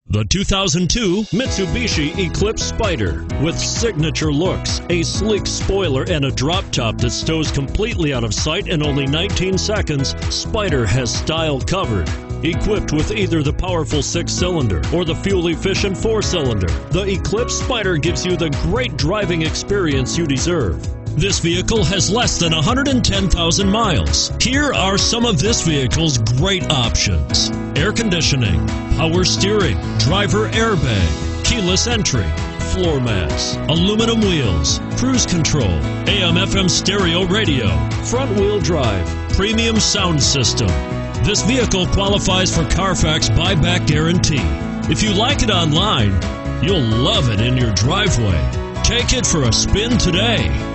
The 2002 Mitsubishi Eclipse Spider. With signature looks, a sleek spoiler, and a drop top that stows completely out of sight in only 19 seconds, Spider has style covered. Equipped with either the powerful 6-cylinder or the fuel-efficient 4-cylinder, the Eclipse Spider gives you the great driving experience you deserve. This vehicle has less than 110,000 miles. Here are some of this vehicle's great options: air conditioning, power steering, driver airbag, keyless entry, floor mats, aluminum wheels, cruise control, AM/FM stereo radio, front wheel drive, premium sound system. This vehicle qualifies for Carfax buyback guarantee. If you like it online, you'll love it in your driveway. Take it for a spin today.